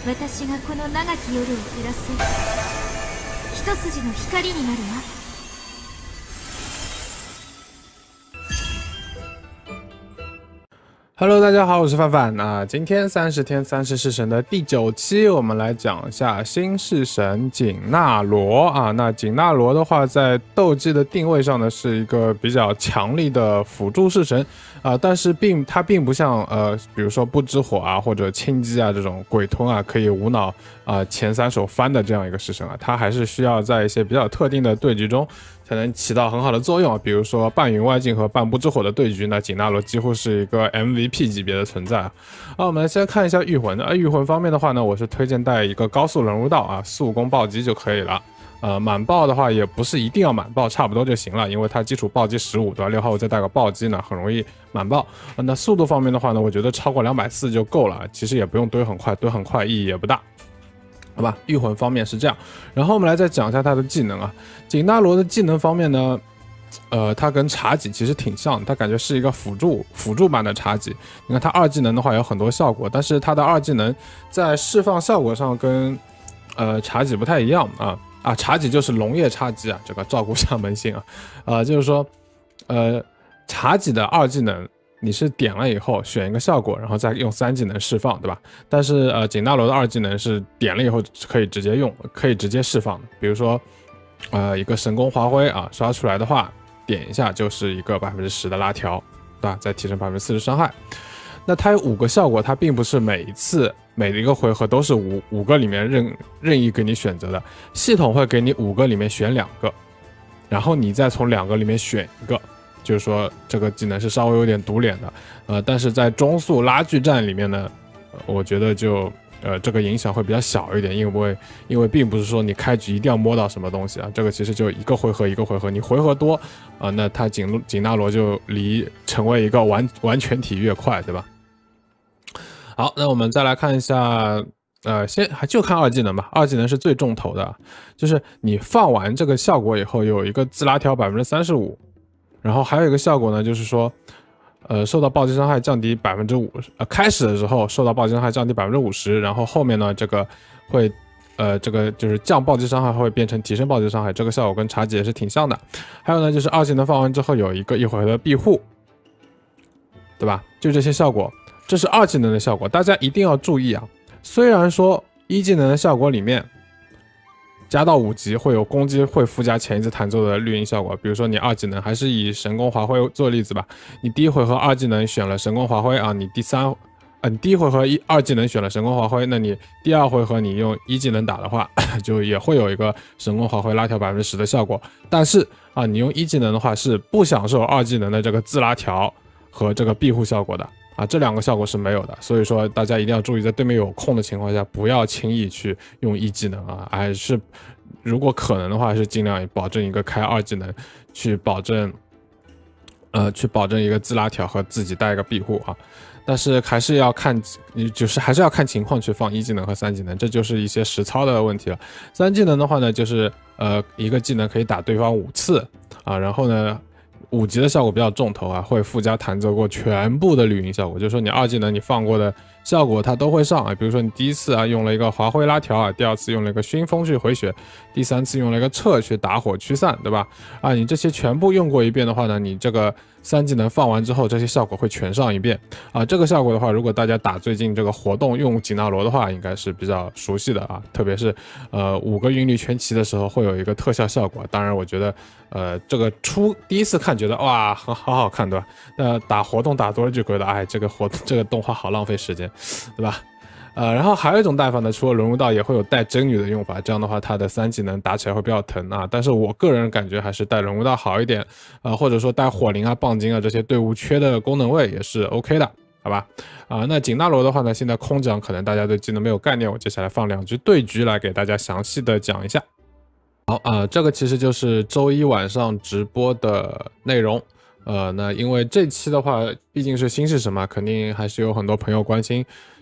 私がこの長き夜を照らす一筋の光になるわ。 Hello， 大家好，我是范范。那今天30天30式神的第9期，我们来讲一下新式神锦纳罗啊。那锦纳罗的话，在斗技的定位上呢，是一个比较强力的辅助式神啊，但是它并不像比如说不知火啊或者轻击啊这种鬼吞啊可以无脑前3手翻的这样一个式神啊，它还是需要在一些比较特定的对局中才能起到很好的作用啊，比如说半云外境和半不知火的对局呢，锦纳罗几乎是一个 MVP 级别的存在啊。我们先看一下御魂御魂方面的话呢，我是推荐带一个高速轮入道啊，速攻暴击就可以了。满爆的话也不是一定要满爆，差不多就行了，因为它基础暴击15，对吧？6号位再带个暴击呢，很容易满爆。那速度方面的话呢，我觉得超过240就够了，其实也不用堆很快，堆很快意义也不大。好吧，御魂方面是这样，然后我们来再讲一下它的技能啊。锦纳罗的技能方面呢，它跟茶几其实挺像的，它感觉是一个辅助版的茶几。你看它2技能的话有很多效果，但是它的2技能在释放效果上跟茶几不太一样啊。茶几就是龙叶插机啊，这个照顾下门兴啊，就是说茶几的2技能。你是点了以后选一个效果，然后再用3技能释放，对吧？但是锦纳罗的2技能是点了以后可以直接用，可以直接释放的。比如说一个神功华辉啊，刷出来的话，点一下就是一个10%的拉条，对吧？再提升40%伤害。那它有5个效果，它并不是每一个回合都是五个里面任意给你选择的，系统会给你5个里面选2个，然后你再从2个里面选一个。就是说这个技能是稍微有点堵脸的，但是在中速拉锯战里面呢，我觉得就这个影响会比较小一点，因为并不是说你开局一定要摸到什么东西啊，这个其实就一个回合，你回合多那它锦纳罗就离成为一个完全体越快，对吧？好，那我们再来看一下。先就看2技能吧，2技能是最重头的，就是你放完这个效果以后有一个自拉条35%。然后还有一个效果呢，就是说，受到暴击伤害降低50%，开始的时候受到暴击伤害降低50%，然后后面呢，这个会，这个就是降暴击伤害会变成提升暴击伤害，这个效果跟茶几也是挺像的。还有呢，就是2技能放完之后有一个1回合的庇护，对吧？就这些效果，这是2技能的效果，大家一定要注意啊。虽然说1技能的效果里面。加到5级会有攻击会附加前一次弹奏的绿荫效果，比如说你2技能还是以神功华辉做例子吧，你第1回合2技能选了神功华辉啊，你第1回合2技能选了神功华辉，那你第2回合你用1技能打的话，就也会有一个神功华辉拉条10%的效果，但是啊，你用1技能的话是不享受2技能的这个自拉条和这个庇护效果的。这2个效果是没有的，所以说大家一定要注意，在对面有空的情况下，不要轻易去用1技能啊，还是如果可能的话，是尽量保证一个开2技能，去保证一个自拉条和自己带一个庇护啊。但是还是要看，还是要看情况去放1技能和3技能，这就是一些实操的问题了。3技能的话呢，就是一个技能可以打对方5次啊，然后呢。5级的效果比较重头啊，会附加弹奏过全部的绿荫效果，就是说你2技能你放过的效果它都会上啊。比如说你第1次用了一个华辉拉条啊，第2次用了一个熏风去回血，第3次用了一个撤去打火驱散，对吧？你这些全部用过一遍的话呢，你这个3技能放完之后，这些效果会全上一遍啊。这个效果的话，如果大家打最近这个活动用锦纳罗的话，应该是比较熟悉的啊。特别是5个韵律全齐的时候会有一个特效效果。当然，我觉得这个第1次看觉得哇好好看，对吧？打活动打多了就觉得这个动画好浪费时间，对吧？然后还有一种带法呢，除了轮入道也会有带真女的用法，这样的话它的3技能打起来会比较疼啊。但是我个人感觉还是带轮入道好一点或者说带火灵啊、棒金啊这些队伍缺的功能位也是 OK 的，好吧？那锦纳罗的话呢，现在空讲可能大家对技能没有概念，我接下来放2局对局来给大家详细的讲一下。好这个其实就是周1晚上直播的内容。那因为这期的话毕竟是新式神嘛，肯定还是有很多朋友关心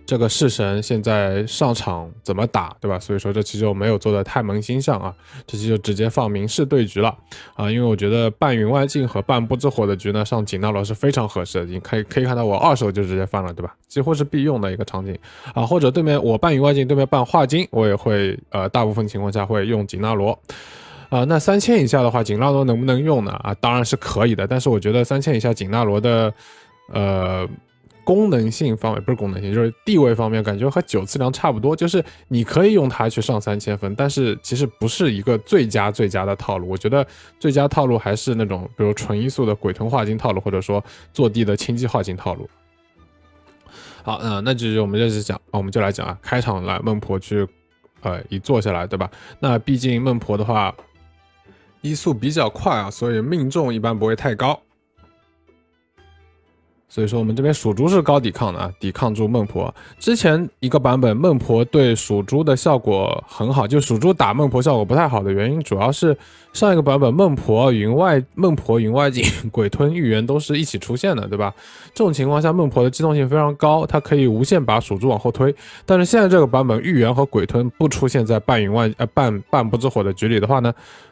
这个式神现在上场怎么打，对吧？所以说这期就没有做的太萌新项啊，这期就直接放明示对局了啊，因为我觉得半云外镜和半不知火的局呢，上景纳罗是非常合适的，你可以看到我二手就直接翻了，对吧？几乎是必用的一个场景啊，或者对面我半云外镜，对面半化金，我也会大部分情况下会用景纳罗。那3000以下的话，景纳罗能不能用呢？啊，当然是可以的，但是我觉得3000以下景纳罗的功能性方面不是功能性，就是地位方面，感觉和9次良差不多，就是你可以用它去上3000分，但是其实不是一个最佳的套路。我觉得最佳套路还是那种比如纯一速的鬼吞化金套路，或者说坐地的轻击化金套路。好，那就是我们就来讲啊，开场来孟婆去一坐下来，对吧？那毕竟孟婆的话一速比较快啊，所以命中一般不会太高。所以说我们这边属猪是高抵抗的啊，抵抗住孟婆。之前一个版本孟婆对属猪的效果很好，就属猪打孟婆效果不太好的原因，主要是上一个版本孟婆云外镜、鬼吞预言都是一起出现的，对吧？这种情况下孟婆的机动性非常高，它可以无限把属猪往后推。但是现在这个版本预言和鬼吞不出现在半不知火的局里的话呢，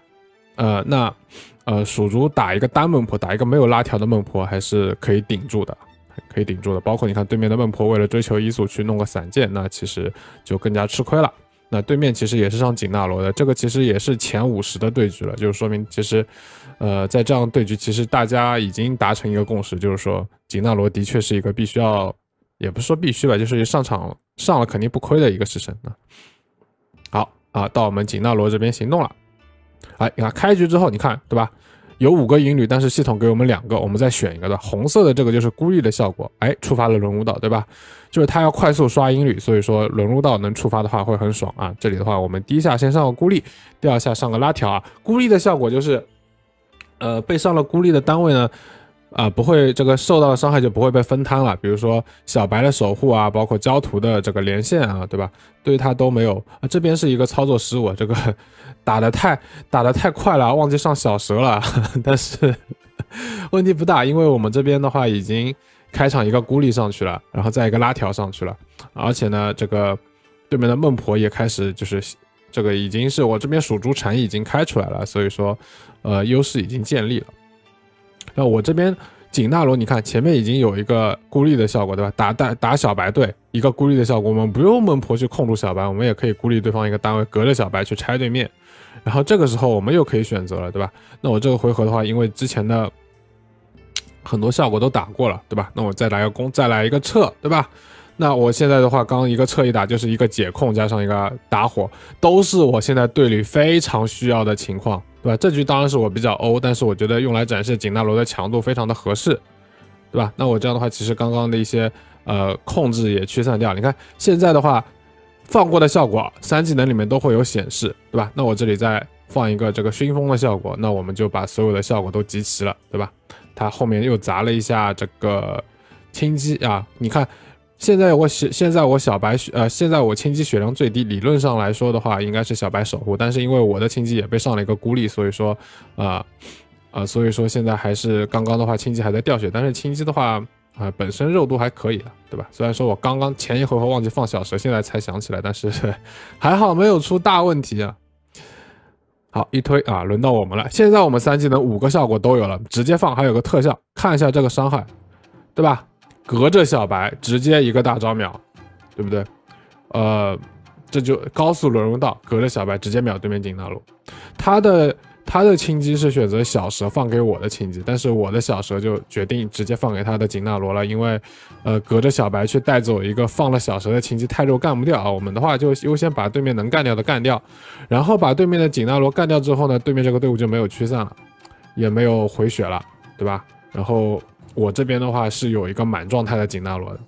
属猪打一个单孟婆，打一个没有拉条的孟婆还是可以顶住的，包括你看对面的孟婆为了追求一速去弄个散剑，那其实就更加吃亏了。那对面其实也是上景纳罗的，这个其实也是前50的对局了，就是说明其实在这样对局，其实大家已经达成一个共识，就是说景纳罗的确是一个必须要，也不是说必须吧，就是上场上了肯定不亏的一个式神。好啊，到我们景纳罗这边行动了。你看开局之后，你看对吧？有5个银铝，但是系统给我们2个，我们再选一个的。红色的这个就是孤立的效果，触发了轮舞蹈，对吧？就是它要快速刷银铝，所以说轮舞蹈能触发的话会很爽啊。这里的话，我们第一下先上个孤立，第二下上个拉条啊。孤立的效果就是，被上了孤立的单位呢，不会这个受到的伤害就不会被分摊了，比如说小白的守护啊，包括焦土的这个连线啊，对吧？对他都没有啊。这边是一个操作失误，这个打得太快了，忘记上小蛇了，但是问题不大，因为我们这边的话已经开场一个孤立上去了，然后再一个拉条上去了，而且呢，这个对面的孟婆也开始就是这个已经是我这边属猪禅已经开出来了，所以说优势已经建立了。那我这边景纳罗，你看前面已经有一个孤立的效果，对吧？打小白队一个孤立的效果，我们不用孟婆去控住小白，我们也可以孤立对方一个单位，隔着小白去拆对面。然后这个时候我们又可以选择了，对吧？那我这个回合的话，因为之前的很多效果都打过了，对吧？那我再来个攻，再来一个撤，对吧？那我现在的话，刚刚一个撤一打就是一个解控加上一个打火，都是我现在队里非常需要的情况，对吧？这局当然是我比较欧，但是我觉得用来展示景纳罗的强度非常的合适，对吧？那我这样的话，其实刚刚的一些控制也驱散掉。你看现在的话，放过的效果3技能里面都会有显示，对吧？那我这里再放一个这个熏风的效果，那我们就把所有的效果都集齐了，对吧？它后面又砸了一下这个轻击啊，你看。现在我小白现在我轻击血量最低，理论上来说的话应该是小白守护，但是因为我的轻击也被上了一个孤立，所以说所以说现在还是刚刚的话轻击还在掉血，但是轻击的话本身肉度还可以的，对吧？虽然说我刚刚前一回合忘记放小蛇，现在才想起来，但是还好没有出大问题啊。好，一推啊，轮到我们了。现在我们3技能5个效果都有了，直接放，还有个特效，看一下这个伤害，对吧？隔着小白直接一个大招秒，对不对？这就高速轮入道，隔着小白直接秒对面景纳罗。他的轻击是选择小蛇放给我的轻击，但是我的小蛇就决定直接放给他的景纳罗了，因为隔着小白去带走一个放了小蛇的轻击太肉干不掉啊。我们的话就优先把对面能干掉的干掉，然后把对面的景纳罗干掉之后呢，对面这个队伍就没有驱散了，也没有回血了，对吧？然后我这边的话是有一个满状态的景纳罗的，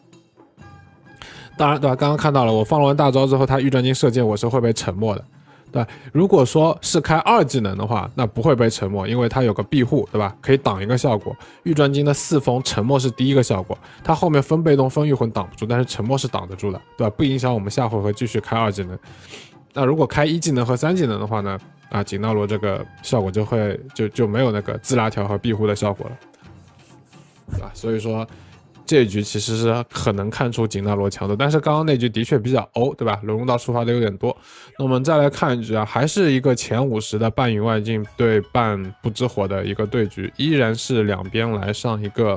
当然对吧？刚刚看到了，我放了完大招之后，他预转金射箭我是会被沉默的，对吧？如果说是开2技能的话，那不会被沉默，因为它有个庇护，对吧？可以挡一个效果。预转金的4封沉默是第一个效果，它后面分被动分御魂挡不住，但是沉默是挡得住的，对吧？不影响我们下回合继续开2技能。那如果开1技能和3技能的话呢？景纳罗这个效果就没有那个自拉条和庇护的效果了。所以说这一局其实是很能看出景纳罗强度，但是刚刚那局的确比较欧，对吧？轮用到触发的有点多。那我们再来看一局啊，还是一个前50的半云外镜对半不知火的一个对局，依然是两边来上一个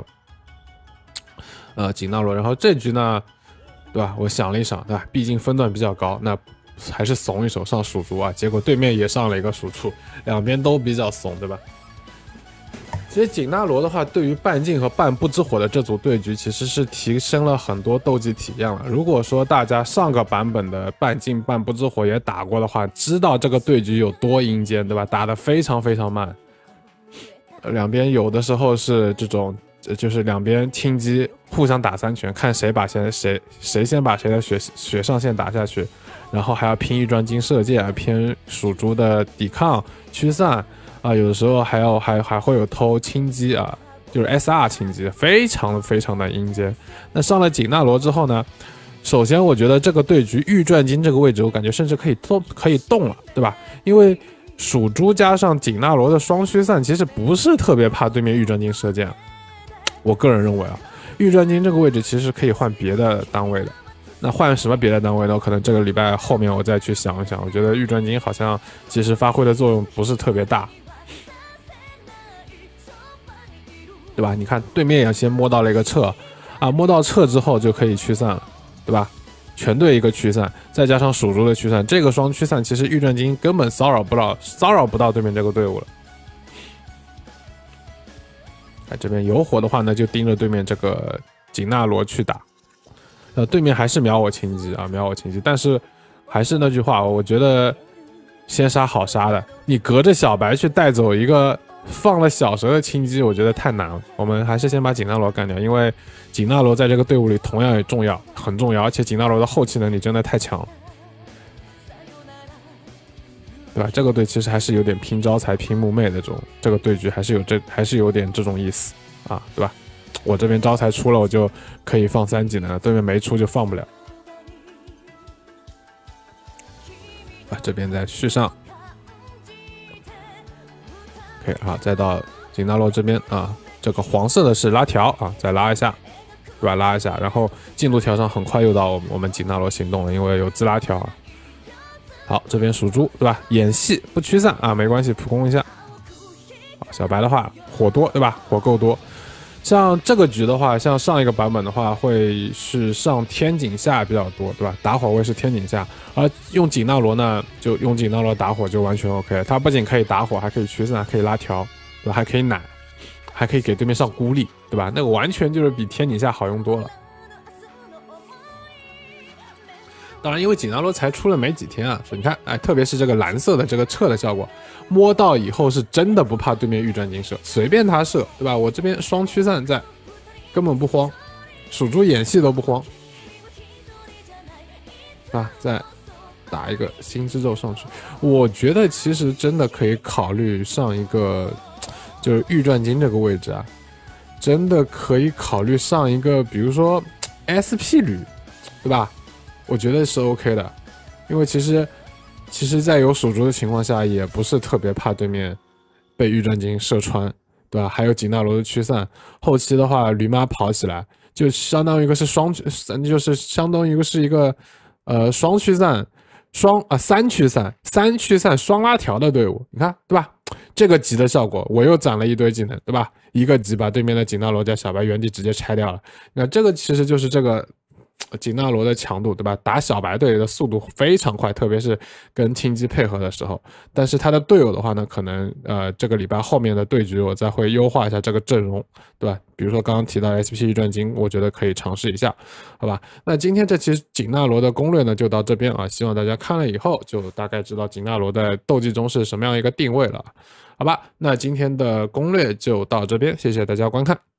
景纳罗，然后这局呢，对吧？我想了一想，对吧？毕竟分段比较高，那还是怂一手上鼠族啊，结果对面也上了一个鼠畜，两边都比较怂，对吧？其实景纳罗的话，对于半镜和半不知火的这组对局，其实是提升了很多斗技体验了。如果说大家上个版本的半镜半不知火也打过的话，知道这个对局有多阴间，对吧？打得非常非常慢，两边有的时候是这种，就是两边轻击互相打3拳，看谁先把谁的血上限打下去，然后还要拼预转金射箭，偏鼠族的抵抗驱散。有的时候还会有偷轻击啊，就是 SR 轻击，非常的阴间。那上了景纳罗之后呢，首先我觉得这个对局预转金这个位置，我感觉甚至可以动了，对吧？因为鼠猪加上景纳罗的双驱散，其实不是特别怕对面预转金射箭。我个人认为啊，预转金这个位置其实可以换别的单位的。那换什么别的单位呢？可能这个礼拜后面我再去想一想。我觉得预转金好像其实发挥的作用不是特别大。对吧？你看对面也先摸到了一个撤啊，摸到撤之后就可以驱散了，对吧？全队一个驱散，再加上鼠族的驱散，这个双驱散其实预转金根本骚扰不到对面这个队伍了。这边有火的话呢，就盯着对面这个景纳罗去打。对面还是秒我轻击啊，秒我轻击，但是还是那句话，我觉得先杀好杀的，你隔着小白去带走一个。放了小蛇的轻击，我觉得太难了。我们还是先把景纳罗干掉，因为景纳罗在这个队伍里同样也重要，很重要，而且景纳罗的后期能力真的太强了，对吧？这个队其实还是有点拼招财、拼木妹的这个对局，还是有点这种意思啊，对吧？我这边招财出了，我就可以放3技能了，对面没出就放不了。这边再续上。好，再到景纳罗这边啊，这个黄色的是拉条啊，再拉一下，对吧？拉一下，然后进度条上很快又到我们景纳罗行动了，因为有自拉条啊。好，这边属猪，对吧？演戏不驱散啊，没关系，普攻一下。好，小白的话火多，对吧？火够多。像这个局的话，像上一个版本的话，会是上天井下比较多，对吧？打火位是天井下，而用景纳罗呢，就用景纳罗打火就完全 OK。它不仅可以打火，还可以驱散，还可以拉条，对吧？还可以奶，还可以给对面上孤立，对吧？那个完全就是比天井下好用多了。当然，因为景纳罗才出了没几天啊，所以你看，特别是这个蓝色的这个撤的效果，摸到以后是真的不怕对面预转金射，随便他射，对吧？我这边双驱散在，根本不慌，鼠猪演戏都不慌，啊，再打一个星之咒上去，我觉得其实真的可以考虑上一个，就是预转金这个位置啊，真的可以考虑上一个，比如说 SP 旅，对吧？我觉得是 OK 的，因为其实在有鼠族的情况下，也不是特别怕对面被预转金射穿，对吧？还有景纳罗的驱散，后期的话驴妈跑起来，就相当于一个是就是相当于一个是一个双驱散三驱散双拉条的队伍，你看对吧？这个级的效果，我又攒了一堆技能，对吧？一个级把对面的景纳罗加小白原地直接拆掉了，那这个其实就是这个。景纳罗的强度，对吧？打小白队的速度非常快，特别是跟轻击配合的时候。但是他的队友的话呢，可能这个礼拜后面的对局我再会优化一下这个阵容，对吧？比如说刚刚提到 SP 预转金，我觉得可以尝试一下，好吧？那今天这期景纳罗的攻略呢就到这边啊，希望大家看了以后就大概知道景纳罗在斗技中是什么样一个定位了，好吧？那今天的攻略就到这边，谢谢大家观看。